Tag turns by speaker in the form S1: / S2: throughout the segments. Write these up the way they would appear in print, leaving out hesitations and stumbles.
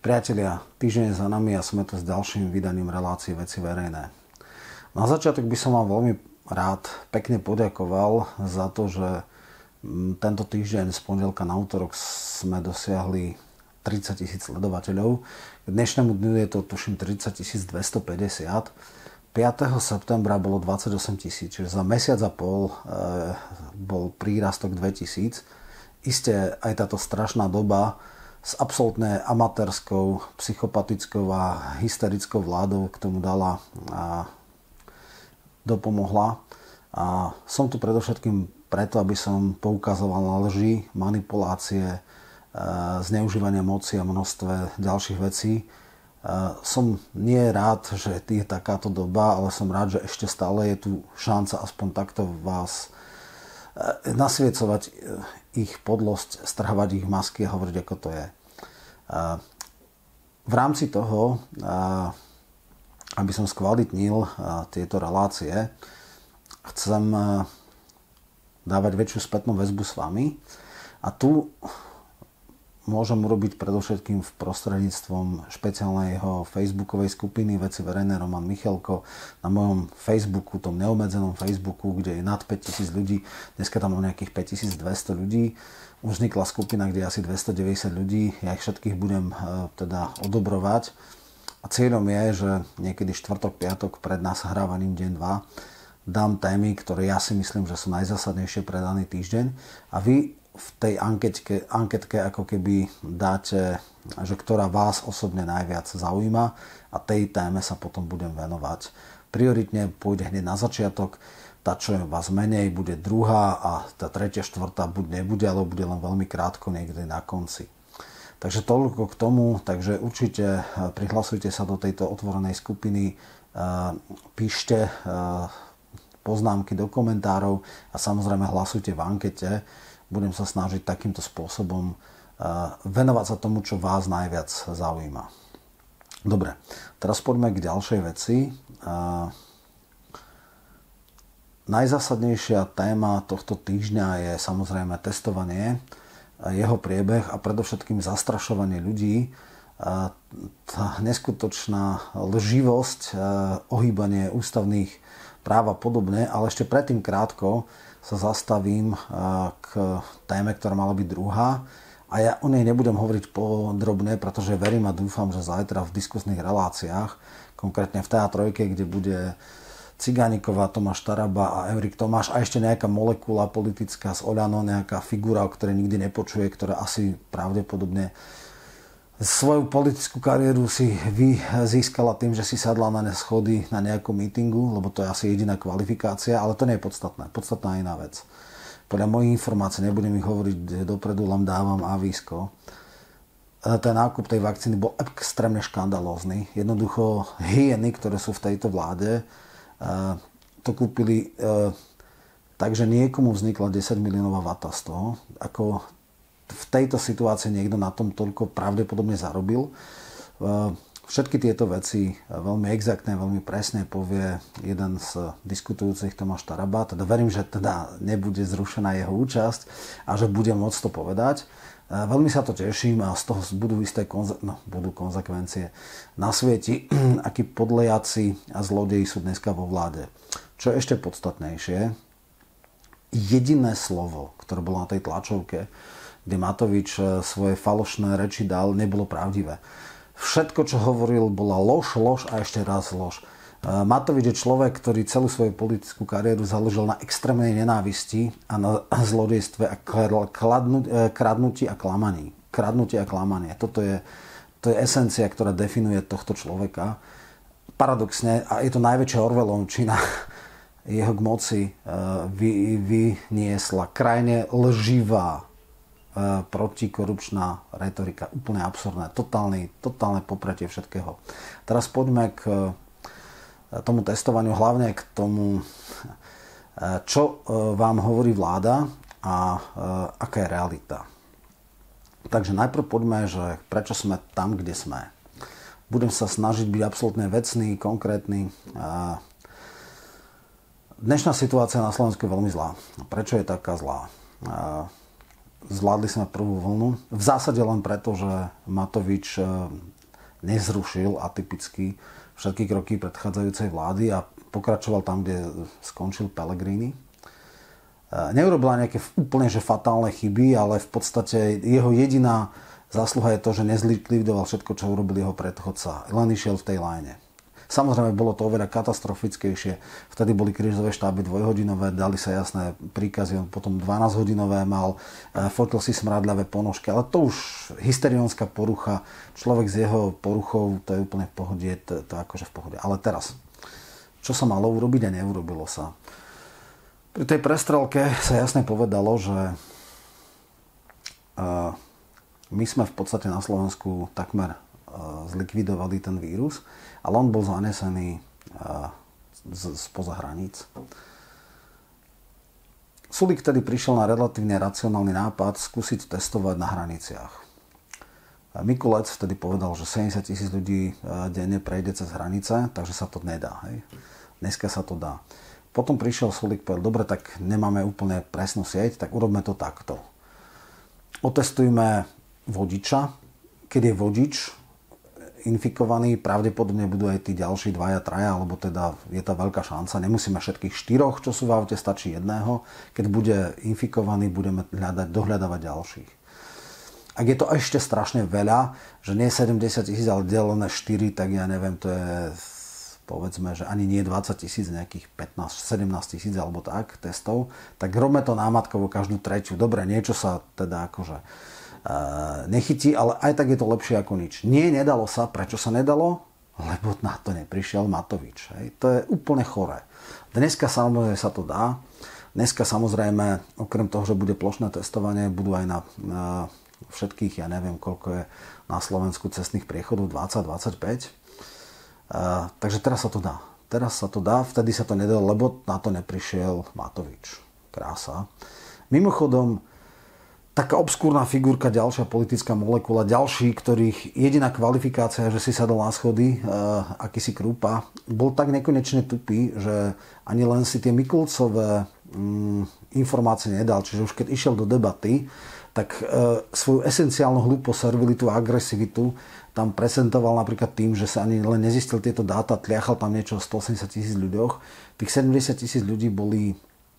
S1: Priatelia, týždeň je za nami a sme tu s ďalším vydaním relácie Veci verejné. Na začiatok by som vám veľmi rád pekne poďakoval za to, že tento týždeň z pondelka na útorok sme dosiahli 30 000 sledovateľov. K dnešnému dňu je to tuším 30 250. 5. septembra bolo 28 000, čiže za mesiac a pol bol prírastok 2000. Isté aj táto strašná doba s absolútne amatérskou, psychopatickou a hysterickou vládou k tomu dala a dopomohla. A som tu predovšetkým preto, aby som poukazoval na lži, manipulácie, zneužívanie moci a množstve ďalších vecí. Som nie rád, že je takáto doba, ale som rád, že ešte stále je tu šanca aspoň takto vás nasviecovať ich podlosť, strhavať ich masky a hovoriť, ako to je. V rámci toho, aby som skvalitnil tieto relácie, chcem dávať väčšiu spätnú väzbu s vami a tu môžem urobiť predovšetkým v prostredníctvom špeciálneho facebookovej skupiny Veci verejné Roman Michalko na mojom Facebooku, tom neobmedzenom Facebooku, kde je nad 5000 ľudí, dneska tam mám nejakých 5200 ľudí. Už vznikla skupina, kde je asi 290 ľudí, ja ich všetkých budem teda odobrovať. A cieľom je, že niekedy štvrtok, piatok pred nahrávaním deň 2 dám témy, ktoré ja si myslím, že sú najzásadnejšie pre daný týždeň a vy v tej anketke ako keby dáte, že ktorá vás osobne najviac zaujíma a tej téme sa potom budem venovať. Prioritne pôjde hneď na začiatok, tá, čo je vás menej, bude druhá a tá tretia, štvrtá buď nebude, ale bude len veľmi krátko niekde na konci. Takže toľko k tomu, takže určite prihlasujte sa do tejto otvorenej skupiny, píšte poznámky do komentárov a samozrejme hlasujte v ankete. Budem sa snažiť takýmto spôsobom venovať sa tomu, čo vás najviac zaujíma. Dobre, teraz poďme k ďalšej veci. Najzásadnejšia téma tohto týždňa je samozrejme testovanie, jeho priebeh a predovšetkým zastrašovanie ľudí. Tá neskutočná lživosť, ohýbanie ústavných práv a podobne, ale ešte predtým krátko sa zastavím k téme, ktorá mala byť druhá. A ja o nej nebudem hovoriť podrobne, pretože verím a dúfam, že zajtra v diskusných reláciách, konkrétne v TA3, kde bude Cigániková, Tomáš Taraba a Erik Tomáš a ešte nejaká molekula politická z Oľano, nejaká figura, o ktorej nikdy nepočuje, ktorá asi pravdepodobne svoju politickú kariéru si získala tým, že si sadla na schody na nejakom mítingu, lebo to je asi jediná kvalifikácia, ale to nie je podstatné. Podstatná je iná vec. Podľa mojich informácií, nebudem ich hovoriť dopredu, len dávam avísko. Ten nákup tej vakcíny bol extrémne škandalózny. Jednoducho hyeny, ktoré sú v tejto vláde, to kúpili tak, že niekomu vznikla 10 miliónová vata z toho, ako v tejto situácii niekto na tom toľko pravdepodobne zarobil. Všetky tieto veci veľmi exaktne, veľmi presne povie jeden z diskutujúcich, Tomáš Taraba. Teda verím, že teda nebude zrušená jeho účasť a že bude môcť to povedať. Veľmi sa to teším a z toho budú isté budú konzekvencie. Na svieti, akí podlejaci a zlodeji sú dneska vo vláde. Čo je ešte podstatnejšie, jediné slovo, ktoré bolo na tej tlačovke, kde Matovič svoje falošné reči dal, nebolo pravdivé. Všetko, čo hovoril, bola lož a ešte raz lož. Matovič je človek, ktorý celú svoju politickú kariéru založil na extrémnej nenávisti a na zlodejstve a kradnutí a klamaní. Kradnutie a klamanie. To je esencia, ktorá definuje tohto človeka. Paradoxne, a je to najväčšia Orwellovčina, jeho k moci vyniesla krajne lživá protikorupčná retorika. Úplne absurdné. Totálne popretie všetkého. Teraz poďme k tomu testovaniu, hlavne k tomu, čo vám hovorí vláda a aká je realita. Takže najprv poďme, že prečo sme tam, kde sme. Budem sa snažiť byť absolútne vecný, konkrétny. Dnešná situácia na Slovensku je veľmi zlá. Prečo je taká zlá? zvládli sme prvú vlnu. V zásade len preto, že Matovič nezrušil atypicky všetky kroky predchádzajúcej vlády a pokračoval tam, kde skončil Pellegrini. Neurobila nejaké úplne že fatálne chyby, ale v podstate jeho jediná zásluha je to, že nezlikvidoval všetko, čo urobil jeho predchodca. Len išiel v tej line. Samozrejme, bolo to oveľa katastrofickejšie. Vtedy boli krízové štáby dvojhodinové, dali sa jasné príkazy, on potom 12-hodinové mal, fotil si smradľavé ponožky, ale to už hysterionská porucha. Človek s jeho poruchou, to je úplne v pohode, to akože v pohode. Ale teraz, čo sa malo urobiť a neurobilo sa. Pri tej prestrelke sa jasne povedalo, že my sme v podstate na Slovensku takmer zlikvidovali ten vírus, ale on bol zanesený spoza hraníc. Sulík tedy prišiel na relatívne racionálny nápad skúsiť testovať na hraniciach. Mikulec vtedy povedal, že 70 000 ľudí denne prejde cez hranice, takže sa to nedá. Hej. Dneska sa to dá. Potom prišiel Sulík, povedal, dobre, tak nemáme úplne presnú sieť, tak urobme to takto. Otestujme vodiča. Keď je vodič infikovaný, pravdepodobne budú aj tí ďalší 2, 3, alebo teda je tá veľká šanca. Nemusíme všetkých 4, čo sú v aute, stačí jedného. Keď bude infikovaný, budeme dohľadávať ďalších. Ak je to ešte strašne veľa, že nie 70 000, ale delené 4, tak ja neviem, to je povedzme, že ani nie 20 000, nejakých 15, 17 000 alebo tak testov, tak robme to námatkovo každú tretiu. Dobre, niečo sa teda akože nechytí, ale aj tak je to lepšie ako nič. Nie, nedalo sa. Prečo sa nedalo? Lebo na to neprišiel Matovič. Hej. To je úplne choré. Dneska samozrejme sa to dá. Dneska samozrejme, okrem toho, že bude plošné testovanie, budú aj na všetkých, ja neviem, koľko je na Slovensku cestných priechodov, 20-25. Takže teraz sa to dá. Teraz sa to dá, vtedy sa to nedalo, lebo na to neprišiel Matovič. Krása. Mimochodom, taká obskúrna figurka, ďalšia politická molekula, ďalší, ktorých jediná kvalifikácia, že si sadol na schody, akýsi Krúpa, bol tak nekonečne tupý, že ani len si tie Mikulcové informácie nedal. Čiže už keď išiel do debaty, tak svoju esenciálnu hlúposť, servilitu a agresivitu tam prezentoval napríklad tým, že sa ani len nezistil tieto dáta, tliachal tam niečo o 180 000 ľuďoch. Tých 70 000 ľudí boli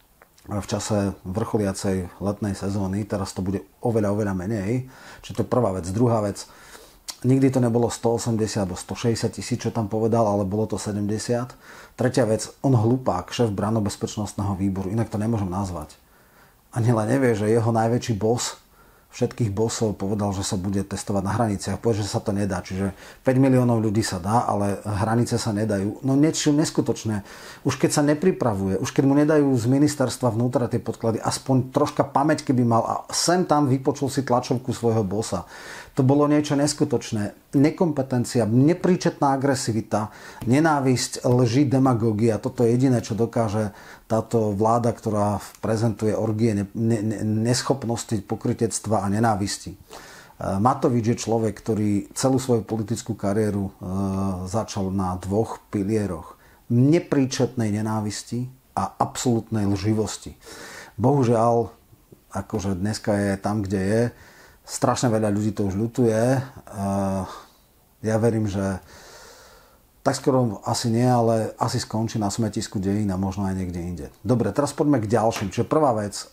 S1: v čase vrcholiacej letnej sezóny, teraz to bude oveľa menej. Čiže to je prvá vec. Druhá vec, nikdy to nebolo 180 alebo 160 000, čo tam povedal, ale bolo to 70. Tretia vec, on hlupák, šéf branno-bezpečnostného výboru, inak to nemôžem nazvať. Ani len nevie, že jeho najväčší boss všetkých bossov povedal, že sa bude testovať na hraniciach. Povie, že sa to nedá. Čiže 5 miliónov ľudí sa dá, ale hranice sa nedajú. No niečo neskutočné. Už keď sa nepripravuje, už keď mu nedajú z ministerstva vnútra tie podklady, aspoň troška pamäť, keby mal a sem tam vypočul si tlačovku svojho bossa. To bolo niečo neskutočné. Nekompetencia, nepríčetná agresivita, nenávisť, lži, demagógia. Toto je jediné, čo dokáže táto vláda, ktorá prezentuje orgie neschopnosti, pokrytectva a nenávisti. Matovič je človek, ktorý celú svoju politickú kariéru začal na 2 pilieroch. Nepríčetnej nenávisti a absolútnej lživosti. Bohužiaľ, akože dneska je tam, kde je, strašne veľa ľudí to už ľutuje. Ja verím, že tak skoro asi nie, ale asi skončí na smetisku dejín a možno aj niekde inde. Dobre, teraz poďme k ďalším. Čiže prvá vec,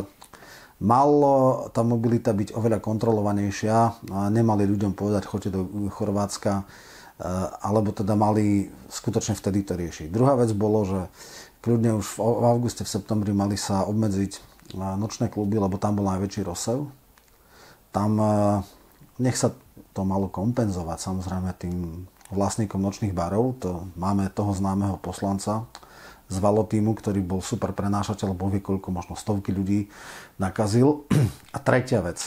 S1: malo tá mobilita byť oveľa kontrolovanejšia. Nemali ľuďom povedať, choďte do Chorvátska, alebo teda mali skutočne vtedy to riešiť. Druhá vec bolo, že kľudne už v auguste, v septembri mali sa obmedziť nočné kluby, lebo tam bol najväčší rozsev. Tam nech sa to malo kompenzovať samozrejme tým vlastníkom nočných barov. To máme toho známeho poslanca z Valotímu, ktorý bol super prenášateľ, boh vie koľko, možno stovky ľudí nakazil. A tretia vec.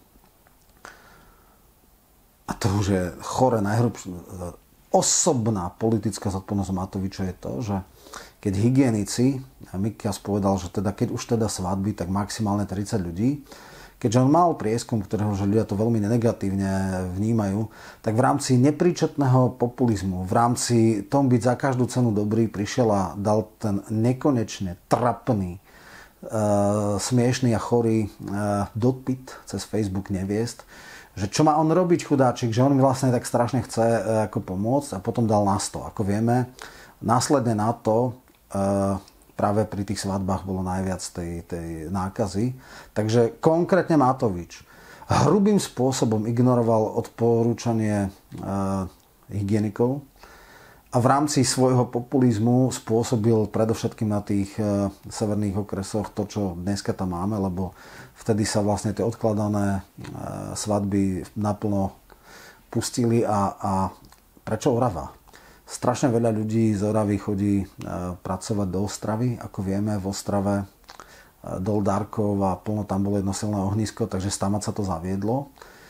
S1: A to už je chore, najhrubšie. Osobná politická zodpovednosť Matoviča je to, že keď hygienici, a Mikias povedal, že teda, keď už teda svadby, tak maximálne 30 ľudí, keďže on mal prieskum, ktorého že ľudia to veľmi negatívne vnímajú, tak v rámci nepríčetného populizmu, v rámci tom byť za každú cenu dobrý, prišiel a dal ten nekonečne trapný smiešný a chorý dopyt cez Facebook neviest, že čo má on robiť, chudáčik, že on mi vlastne tak strašne chce ako pomôcť a potom dal na 100. Ako vieme, následne na to práve pri tých svadbách bolo najviac tej nákazy. Takže konkrétne Matovič hrubým spôsobom ignoroval odporúčanie hygienikov a v rámci svojho populizmu spôsobil predovšetkým na tých severných okresoch to, čo dneska tam máme, lebo vtedy sa vlastne tie odkladané svadby naplno pustili a prečo Orava? Strašne veľa ľudí z Oravy chodí pracovať do Ostravy, ako vieme, v Ostrave dol Darkov a plno tam bolo jedno silné ohnisko, takže stamať sa to zaviedlo.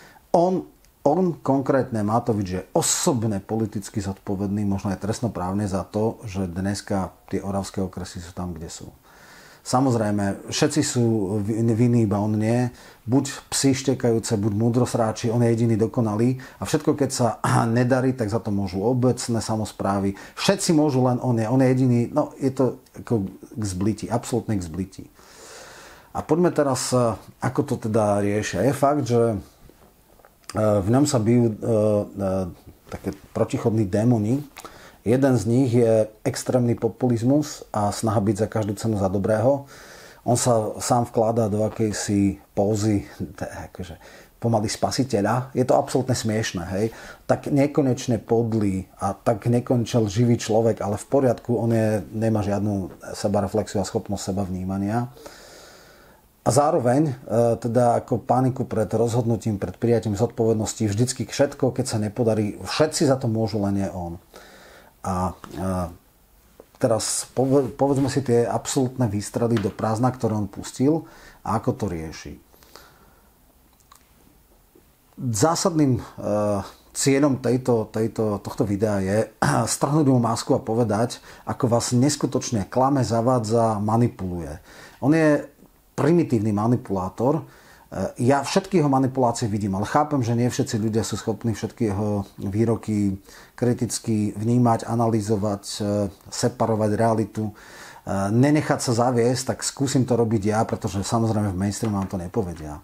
S1: On konkrétne Matovič je osobne politicky zodpovedný, možno aj trestnoprávne za to, že dneska tie oravské okresy sú tam, kde sú. Samozrejme, všetci sú vinní, iba on nie. Buď psi štekajúce, buď múdrosráči, on je jediný dokonalý. A všetko, keď sa nedarí, tak za to môžu obecné samosprávy. Všetci môžu, len on je jediný. No, je to ako k zbliti, absolútne k zbliti. A poďme teraz, ako to teda riešia. Je fakt, že v ňom sa bijú také protichodní démoni. Jeden z nich je extrémny populizmus a snaha byť za každú cenu za dobrého. On sa sám vkladá do akejsi pózy akože pomaly spasiteľa. Je to absolútne smiešné, hej. Tak nekonečne podlý a tak nekonečne živý človek, ale v poriadku, on nemá žiadnu sebareflexiu a schopnosť seba vnímania. A zároveň teda ako paniku pred rozhodnutím, pred prijatím zodpovednosti, vždycky všetko, keď sa nepodarí, všetci za to môžu, len nie on. A teraz povedzme si tie absolútne výstrely do prázdna, ktoré on pustil a ako to rieši. Zásadným cieľom tohto videa je strhnúť mu masku a povedať, ako vás neskutočne klame, zavádza, manipuluje. On je primitívny manipulátor. Ja všetky jeho manipulácie vidím, ale chápem, že nie všetci ľudia sú schopní všetky jeho výroky kriticky vnímať, analyzovať, separovať realitu, nenechať sa zaviesť, tak skúsim to robiť ja, pretože samozrejme v mainstreame vám to nepovedia.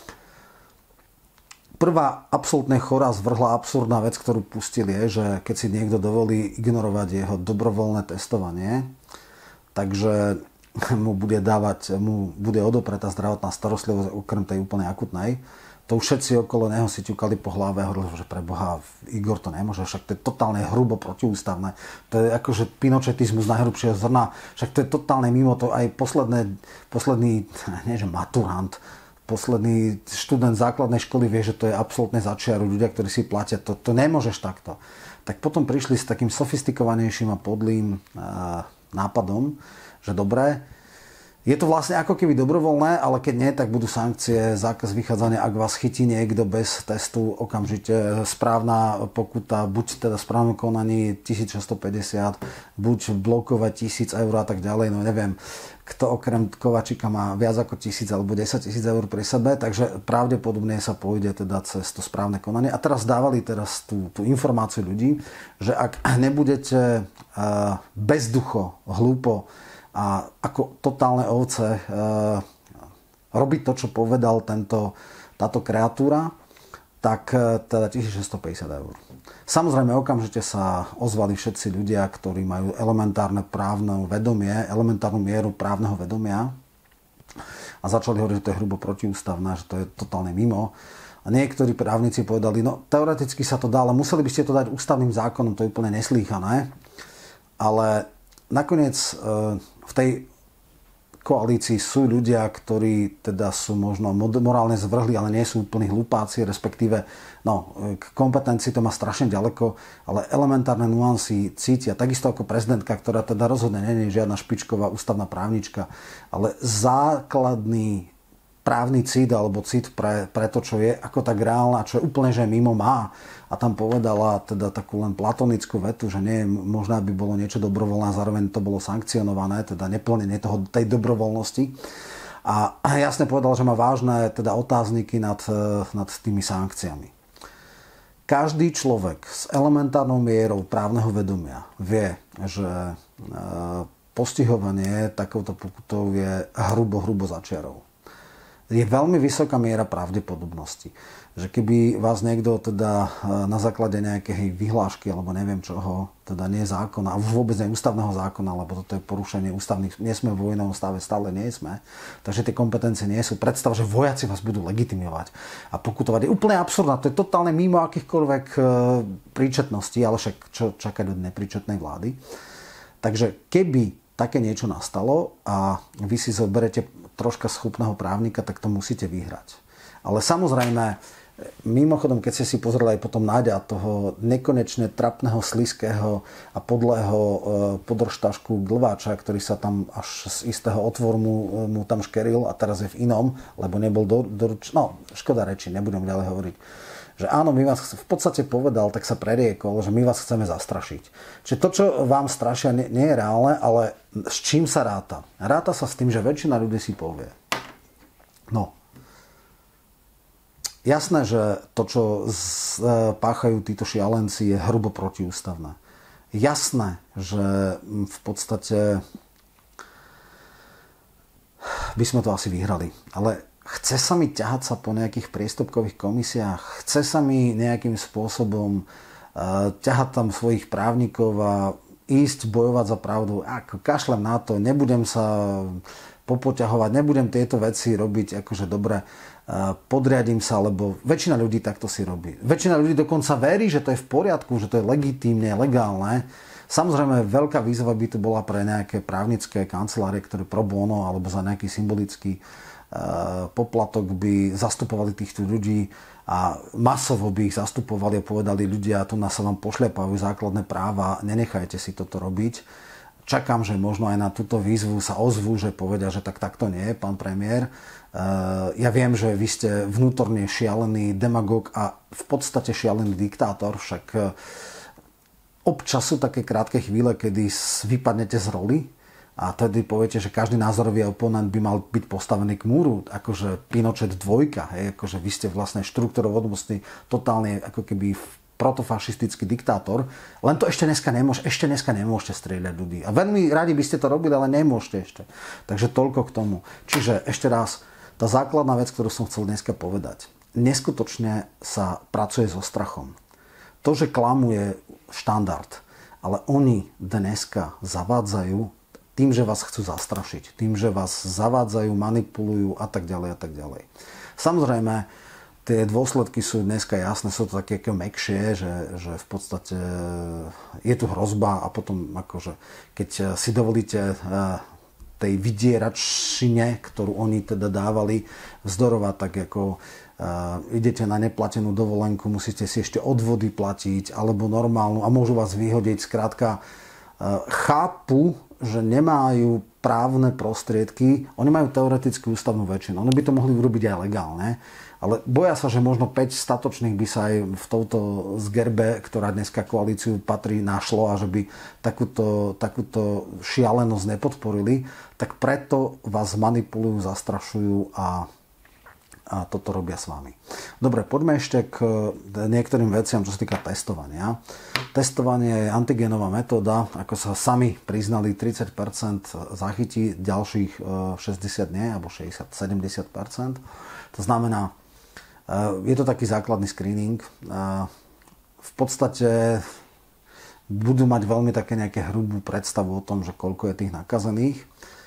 S1: Prvá absolútne chorá, zvrhlá, absurdná vec, ktorú pustil, je, že keď si niekto dovolí ignorovať jeho dobrovoľné testovanie, takže mu bude odopretá zdravotná starostlivosť okrem tej úplne akutnej. To už všetci okolo neho si ťukali po hlave a hovorili, že pre Boha, Igor to nemôže, však to je totálne hrubo protiústavné. To je akože pinočetizmus najhrubšieho zrna, však to je totálne mimo to aj posledný, nie že maturant, posledný študent základnej školy vie, že to je absolútne začiaru, ľudia, ktorí si platia, to nemôžeš takto. Tak potom prišli s takým sofistikovanejším a podlým nápadom, že dobré, je to vlastne ako keby dobrovoľné, ale keď nie, tak budú sankcie, zákaz vychádzania, ak vás chytí niekto bez testu, okamžite správna pokuta, buď teda správne konaní 1650, buď blokovať 1000 eur a tak ďalej, no neviem, kto okrem Kovačika má viac ako 1000 alebo 10 000 eur pri sebe, takže pravdepodobne sa pôjde teda cez to správne konanie. A teraz dávali tú informáciu ľudí, že ak nebudete bezducho, hlúpo a ako totálne ovce robiť to, čo povedal táto kreatúra, tak teda 1650 eur. Samozrejme, okamžite sa ozvali všetci ľudia, ktorí majú elementárne právne vedomie, elementárnu mieru právneho vedomia a začali hovoriť, že to je hrubo protiústavné, že to je totálne mimo. A niektorí právnici povedali, no teoreticky sa to dá, ale museli by ste to dať ústavným zákonom, to je úplne neslýchané. Ale nakoniec v tej koalícii sú ľudia, ktorí teda sú možno morálne zvrhli, ale nie sú úplní hlupáci, respektíve k kompetencii to má strašne ďaleko, ale elementárne nuancy cítia. Takisto ako prezidentka, ktorá teda rozhodne nie je žiadna špičková ústavná právnička, ale základný právny cít alebo cít pre to, čo je ako tak reálne a čo je úplne, že mimo má. A tam povedala teda takú len platonickú vetu, že nie je možné, aby bolo niečo dobrovoľné a zároveň to bolo sankcionované, teda neplnenie tej dobrovoľnosti. A jasne povedal, že má vážne teda otázniky nad tými sankciami. Každý človek s elementárnou mierou právneho vedomia vie, že postihovanie takouto pokutou je hrubo za čiarou. Je veľmi vysoká miera pravdepodobnosti, že keby vás niekto teda na základe nejakej vyhlášky alebo neviem čoho, teda nie zákona, a vôbec nie ústavného zákona, lebo toto je porušenie ústavných, nie sme v vojnovom stave, stále nie sme, takže tie kompetencie nie sú. Predstav, že vojaci vás budú legitimovať a pokutovať. Je úplne absurdná, to je totálne mimo akýchkoľvek príčetností, ale však čo čakať od nepríčetnej vlády. Takže keby také niečo nastalo a vy si zoberete troška schopného právnika, tak to musíte vyhrať. Ale samozrejme, mimochodom, keď ste si pozreli aj potom Náďa, toho nekonečne trapného, slizkého a podlého podržtašku Glváča, ktorý sa tam až z istého otvoru mu tam škeril a teraz je v inom, lebo nebol no, škoda reči, nebudem ďalej hovoriť. Že áno, my vás v podstate povedal, tak sa preriekol, že my vás chceme zastrašiť. Čiže to, čo vám strašia, nie je reálne, ale s čím sa ráta? Ráta sa s tým, že väčšina ľudí si povie. No, jasné, že to, čo páchajú títo šialenci, je hrubo protiústavné. Jasné, že v podstate by sme to asi vyhrali, ale chce sa mi ťahať sa po nejakých priestupkových komisiách, chce sa mi nejakým spôsobom ťahať tam svojich právnikov a ísť bojovať za pravdu. Ako kašlem na to, nebudem sa popoťahovať, nebudem tieto veci robiť akože dobre, podriadím sa, lebo väčšina ľudí takto si robí. Väčšina ľudí dokonca verí, že to je v poriadku, že to je legitímne, legálne. Samozrejme, veľká výzva by to bola pre nejaké právnické kancelárie, ktoré pro bono alebo za nejaký symbolický poplatok by zastupovali týchto ľudí a masovo by ich zastupovali a povedali ľudia, tu nás sa vám pošľapajú základné práva, nenechajte si toto robiť. Čakám, že možno aj na túto výzvu sa ozvú, že povedia, že takto nie, pán premiér. Ja viem, že vy ste vnútorne šialený demagóg a v podstate šialený diktátor, však občas sú také krátke chvíle, kedy vypadnete z roli a tedy poviete, že každý názorový oponent by mal byť postavený k múru, akože Pinochet 2, hej, akože vy ste vlastne štruktúrovodnostný, totálne ako keby protofašistický diktátor, len to ešte dneska nemôžete strieľať ľudí. A veľmi radi by ste to robili, ale nemôžete ešte. Takže toľko k tomu. Čiže ešte raz, tá základná vec, ktorú som chcel dneska povedať. Neskutočne sa pracuje so strachom. To, že klamu je štandard, ale oni dneska zavádzajú tým, že vás chcú zastrašiť, tým, že vás zavádzajú, manipulujú a tak ďalej a tak ďalej. Samozrejme, tie dôsledky sú dneska jasné, sú to také mäkšie, že v podstate je tu hrozba a potom akože, keď si dovolíte tej vydieračine, ktorú oni teda dávali vzdorovať, tak ako idete na neplatenú dovolenku, musíte si ešte odvody platiť alebo normálnu a môžu vás vyhodiť. Skrátka, chápu, že nemajú právne prostriedky, oni majú teoreticky ústavnú väčšinu. Oni by to mohli urobiť aj legálne, ale boja sa, že možno 5 statočných by sa aj v touto zgerbe, ktorá dneska koalíciu patrí, našlo a že by takúto šialenosť nepodporili, tak preto vás manipulujú, zastrašujú a toto robia s vami. Dobre, poďme ešte k niektorým veciam, čo sa týka testovania. Testovanie je antigénová metóda, ako sa sami priznali, 30% zachytí, ďalších 60 nie, alebo 60-70%. To znamená, je to taký základný screening. V podstate budú mať veľmi také nejaké hrubú predstavu o tom, že koľko je tých nakazených.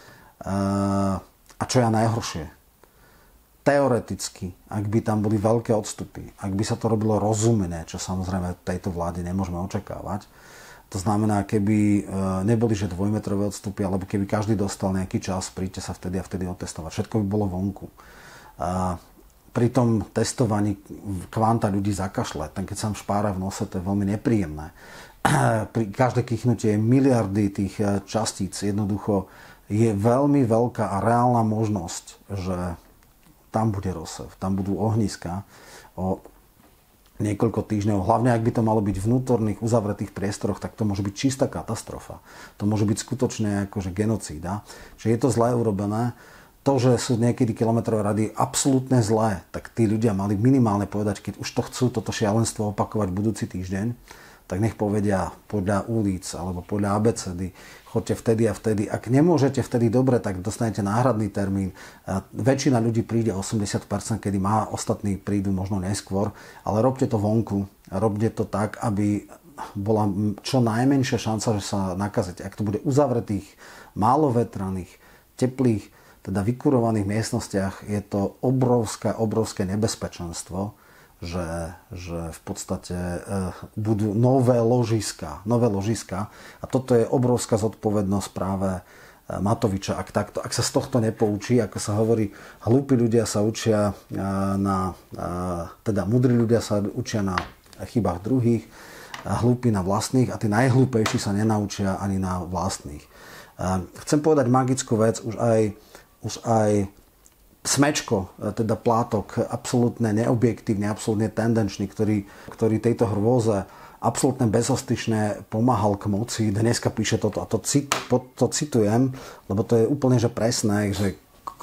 S1: A čo je najhoršie? Teoreticky, ak by tam boli veľké odstupy, ak by sa to robilo rozumne, čo samozrejme tejto vláde nemôžeme očakávať, to znamená, keby neboli že dvojmetrové odstupy, alebo keby každý dostal nejaký čas, príďte sa vtedy a vtedy otestovať. Všetko by bolo vonku. Pri tom testovaní kvanta ľudí zakašle, ten keď sa špára v nose, to je veľmi nepríjemné. Pri každé kichnutie miliardy tých častíc, jednoducho je veľmi veľká a reálna možnosť, že tam bude rozsev, tam budú ohniska o niekoľko týždňov. Hlavne, ak by to malo byť v vnútorných uzavretých priestoroch, tak to môže byť čistá katastrofa. To môže byť skutočne akože genocída. Čiže je to zle urobené. To, že sú niekedy kilometrové rady absolútne zlé, tak tí ľudia mali minimálne povedať, keď už to chcú toto šialenstvo opakovať budúci týždeň, tak nech povedia podľa ulic alebo podľa abecedy, choďte vtedy a vtedy. Ak nemôžete vtedy dobre, tak dostanete náhradný termín. Väčšina ľudí príde 80%, kedy ostatní prídu možno neskôr, ale robte to vonku. Robte to tak, aby bola čo najmenšia šanca, že sa nakazíte. Ak to bude uzavretých, málo vetraných, teplých, teda vykurovaných miestnostiach, je to obrovské nebezpečenstvo, že v podstate budú nové ložiska. A toto je obrovská zodpovednosť práve Matoviča. Ak sa z tohto nepoučí, ako sa hovorí, hlúpi ľudia sa učia teda múdri ľudia sa učia na chybách druhých, hlúpi na vlastných a tí najhlúpejší sa nenaučia ani na vlastných. Chcem povedať magickú vec, už aj Smečko, teda Plátok, absolútne neobjektívny, absolútne tendenčný, ktorý tejto hrôze absolútne bezostyšne pomáhal k moci. Dneska píše toto a to citujem, lebo to je úplne že presné, že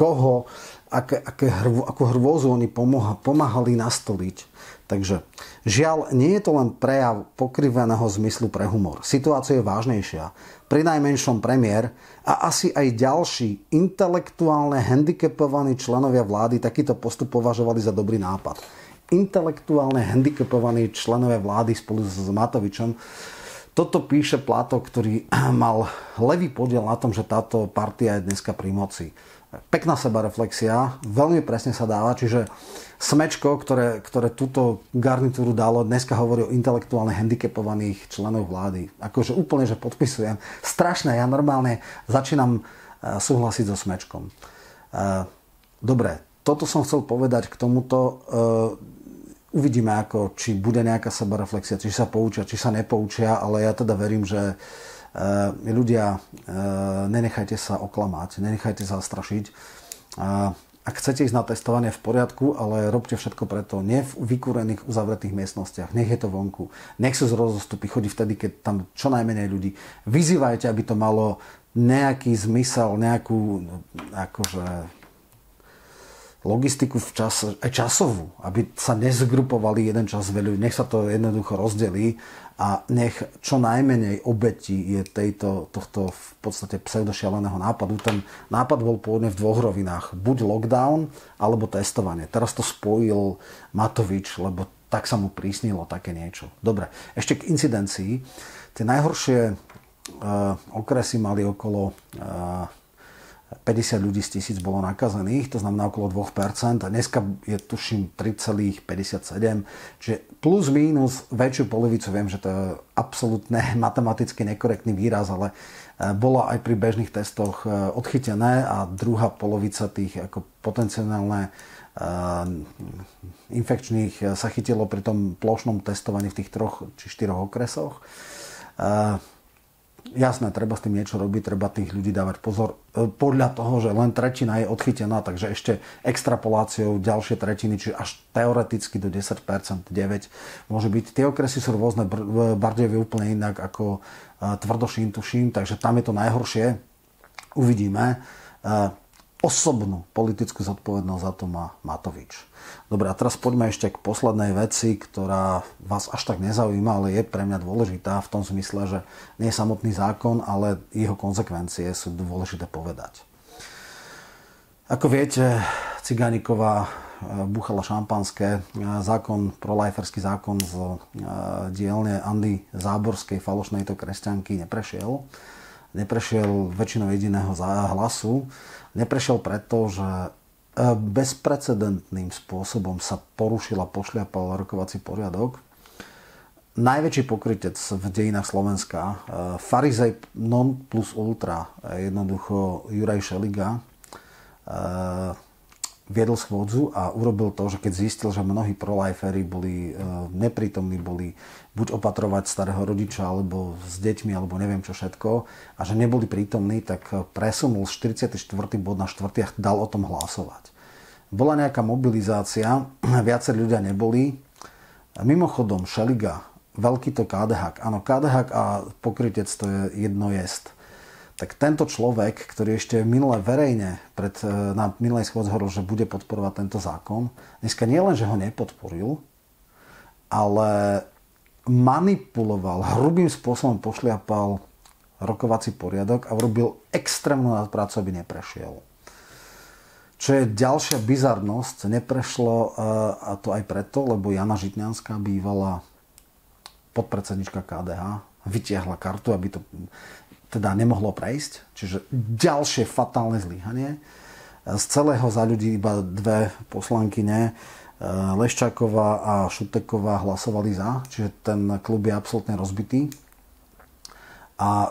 S1: akú hrôzu oni pomáhali nastoliť. Takže žiaľ, nie je to len prejav pokriveného zmyslu pre humor. Situácia je vážnejšia. Pri najmenšom premiér a asi aj ďalší intelektuálne handicapovaní členovia vlády takýto postup považovali za dobrý nápad. Intelektuálne handicapovaní členovia vlády spolu s Matovičom. Toto píše Plátok, ktorý mal levý podiel na tom, že táto partia je dneska pri moci. Pekná sebareflexia, veľmi presne sa dáva, čiže Smečko, ktoré túto garnitúru dalo, dneska hovorí o intelektuálne handicapovaných členov vlády. Akože úplne, že podpisujem. Strašné, ja normálne začínam súhlasiť so Smečkom. Dobre, toto som chcel povedať k tomuto. Uvidíme, či bude nejaká sebareflexia, či sa poučia, či sa nepoučia, ale ja teda verím, že ľudia, nenechajte sa oklamať, nenechajte sa zastrašiť. Ak chcete ísť na testovanie, v poriadku, ale robte všetko preto. Nie v vykúrených, uzavretých miestnostiach. Nech je to vonku. Nech sú z rozostupy. Chodí vtedy, keď tam čo najmenej ľudí. Vyzývajte, aby to malo nejaký zmysel, nejakú logistiku aj časovú. Aby sa nezgrupovali jeden čas veľa. Nech sa to jednoducho rozdelí a nech čo najmenej obetí je tohto v podstate pseudošialeného nápadu. Ten nápad bol pôvodne v dvoch rovinách. Buď lockdown, alebo testovanie. Teraz to spojil Matovič, lebo tak sa mu prísnilo také niečo. Dobre, ešte k incidencii. Tie najhoršie okresy mali okolo 50 ľudí z 1000 bolo nakazených, to znamená okolo 2%, a dneska je tuším 3,57%, čiže plus mínus väčšiu polovicu, viem, že to je absolútne matematicky nekorektný výraz, ale bola aj pri bežných testoch odchytené a druhá polovica tých ako potenciálne infekčných sa chytilo pri tom plošnom testovaní v tých 3 či 4 okresoch. Jasné, treba s tým niečo robiť, treba tých ľudí dávať pozor. Podľa toho, že len tretina je odchytená, takže ešte extrapoláciou ďalšie tretiny, čiže až teoreticky do 10%, 9% môže byť. Tie okresy sú rôzne, Bardejov je úplne inak ako Tvrdošín, tuším, takže tam je to najhoršie. Uvidíme. Osobnú politickú zodpovednosť za to má Matovič. Dobre, a teraz poďme ešte k poslednej veci, ktorá vás až tak nezaujíma, ale je pre mňa dôležitá v tom zmysle, že nie je samotný zákon, ale jeho konzekvencie sú dôležité povedať. Ako viete, Cigániková búchala šampanské. Zákon, proliferský zákon z dielne Andy Záborskej, falošnej to kresťanky, neprešiel. Neprešiel väčšinou jediného hlasu. Neprešiel preto, že bezprecedentným spôsobom sa porušil a pošliapal rokovací poriadok. Najväčší pokrytec v dejinách Slovenska, farizej non plus ultra, jednoducho Juraj Šeliga, viedol schôdzu a urobil to, že keď zistil, že mnohí proliferi boli neprítomní, boli buď opatrovať starého rodiča, alebo s deťmi, alebo neviem čo všetko, a že neboli prítomní, tak presunul 44. bod na 4. a dal o tom hlasovať. Bola nejaká mobilizácia, viacerí ľudia neboli. Mimochodom, Šeliga, veľký to KDH. Áno, KDH a pokrytec to je jedno jest. Tak tento človek, ktorý ešte minule verejne na minulej schôdzi hovoril, že bude podporovať tento zákon, dneska nie len, že ho nepodporil, ale manipuloval, hrubým spôsobom pošliapal rokovací poriadok a urobil extrémnu nadprácu, aby neprešiel. Čo je ďalšia bizarnosť, neprešlo, a to aj preto, lebo Jana Žitňanská, bývalá podpredsednička KDH, vytiahla kartu, aby to teda nemohlo prejsť. Čiže ďalšie fatálne zlyhanie. Z celého Za ľudí iba 2 poslankyne, Leščáková a Šuteková, hlasovali za. Čiže ten klub je absolútne rozbitý. A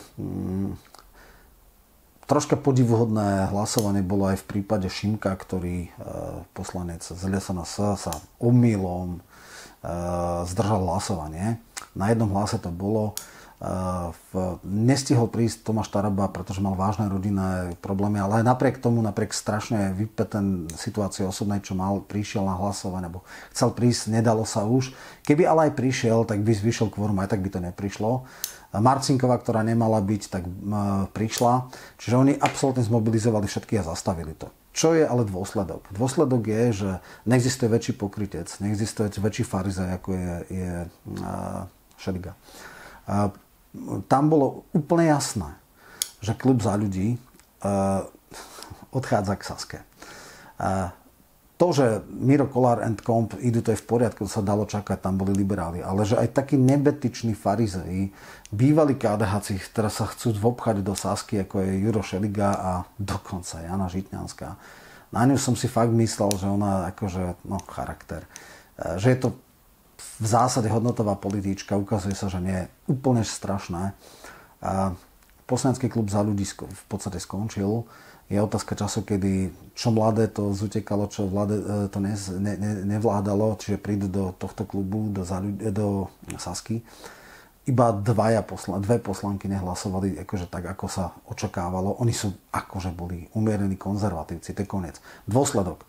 S1: troška podivuhodné hlasovanie bolo aj v prípade Šimka, ktorý poslanec z LSNS sa omylom zdržal hlasovanie. Na jednom hlase to bolo. Nestihol prísť Tomáš Taraba, pretože mal vážne rodinné problémy, ale aj napriek tomu, napriek strašne vypätej situácii osobnej, čo mal, prišiel na hlasovanie, alebo chcel prísť, nedalo sa už. Keby ale aj prišiel, tak by zvyšil kvorum, aj tak by to neprišlo. Marcinková, ktorá nemala byť, tak prišla. Čiže oni absolútne zmobilizovali všetkých a zastavili to. Čo je ale dôsledok? Dôsledok je, že neexistuje väčší pokrytec, neexistuje väčší farizej, ako je Šeliga. Tam bolo úplne jasné, že klub Za ľudí odchádza k Saske. To, že Miro Kollár and Comp idú, to je v poriadku, to sa dalo čakať, tam boli liberáli, ale že aj takí nebetiční farizeji, bývalí KDH-ci, teraz sa chcú vopchať do Sasky, ako je Juro Šeliga a dokonca Jana Žitňanská. Na ňu som si fakt myslel, že ona akože, charakter. Že je to v zásade hodnotová politíčka, ukazuje sa, že nie je úplne strašné. Poslanecký klub Za ľudí v podstate skončil. Je otázka času, kedy čo mladé to zutekalo, čo mladé to nevládalo, čiže prídu do tohto klubu, do Sasky. Iba dve poslanky nehlasovali akože tak, ako sa očakávalo. Oni sú akože boli umierení konzervatívci. To je koniec. Dôsledok.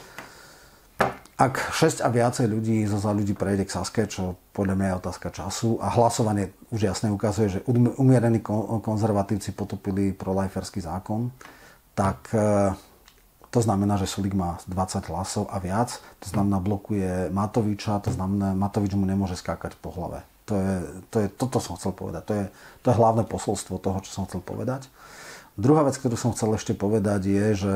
S1: Ak 6 a viacej ľudí Za ľudí prejde k Saske, čo podľa mňa je otázka času, a hlasovanie už jasne ukazuje, že umierení konzervatívci potopili proliferský zákon, tak to znamená, že Sulík má 20 hlasov a viac. To znamená, blokuje Matoviča, to znamená, Matovič mu nemôže skákať po hlave. Toto som chcel povedať. To je hlavné posolstvo toho, čo som chcel povedať. Druhá vec, ktorú som chcel ešte povedať, je, že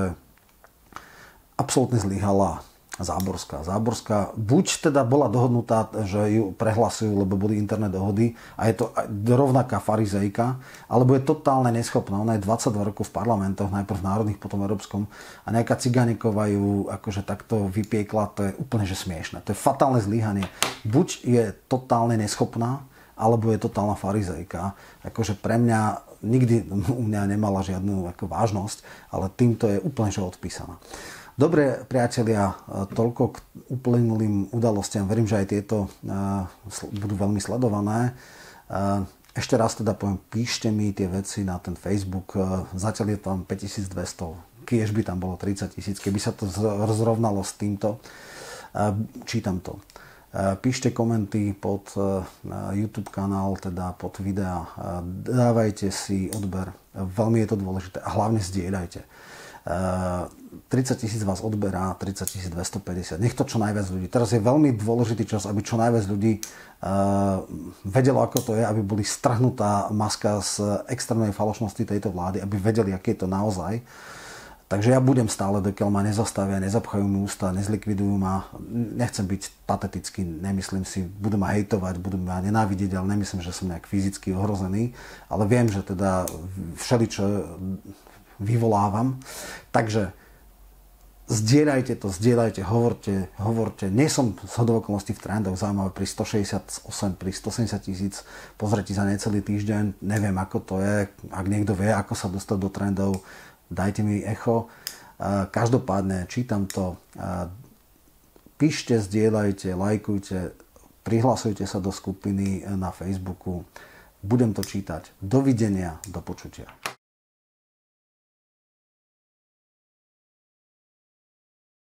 S1: absolútne zlyhala Záborská. Záborská buď teda bola dohodnutá, že ju prehlasujú, lebo boli interné dohody a je to rovnaká farizejka, alebo je totálne neschopná. Ona je 22 rokov v parlamentoch, najprv v národných, potom v európskom, a nejaká Cigániková ju akože takto vypiekla, to je úplne že smiešné. To je fatálne zlyhanie. Buď je totálne neschopná, alebo je totálna farizejka. Akože pre mňa nikdy u mňa nemala žiadnu ako vážnosť, ale týmto je úplne že odpísaná. Dobre, priatelia, toľko k uplynulým udalostiam. Verím, že aj tieto budú veľmi sledované. Ešte raz teda poviem, píšte mi tie veci na ten Facebook. Zatiaľ je tam 5200. Kiež by tam bolo 30 000. Keby sa to rozrovnalo s týmto, čítam to. Píšte komenty pod YouTube kanál, teda pod videá. Dávajte si odber. Veľmi je to dôležité. A hlavne zdieľajte. 30 000 vás odberá, 30 250. Nech to čo najviac ľudí. Teraz je veľmi dôležitý čas, aby čo najviac ľudí vedelo, ako to je, aby boli strhnutá maska z extrémnej falošnosti tejto vlády, aby vedeli, aké je to naozaj. Takže ja budem stále, dokiaľ ma nezastavia, nezapchajú mi ústa, nezlikvidujú ma. Nechcem byť patetický, nemyslím si, budú ma hejtovať, budú ma nenávidieť, ale nemyslím, že som nejak fyzicky ohrozený. Ale viem, že teda všeličo vyvolávam. Takže zdieľajte to, hovorte. Nie som zhodou okolností v trendoch, zaujímavé pri 168, pri 170 000, pozrite za necelý týždeň, neviem ako to je, ak niekto vie, ako sa dostať do trendov, dajte mi echo. Každopádne čítam to, píšte, zdieľajte, lajkujte, prihlasujte sa do skupiny na Facebooku, budem to čítať. Dovidenia, do počutia.